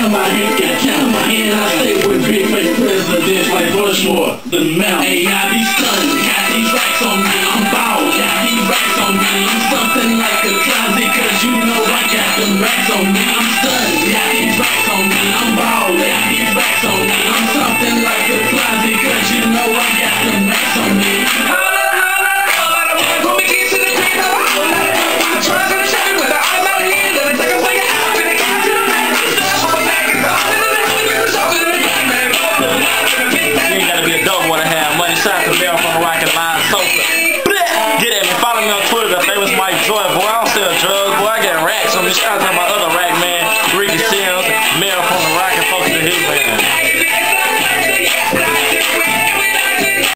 count my hand, got count my hand. I stay with big fake presidents like Bushmore, the Mount. Hey, I be stunning, got these racks on me. I'm bald, got these racks on me. I'm something like a closet, cause you know I got them racks on me.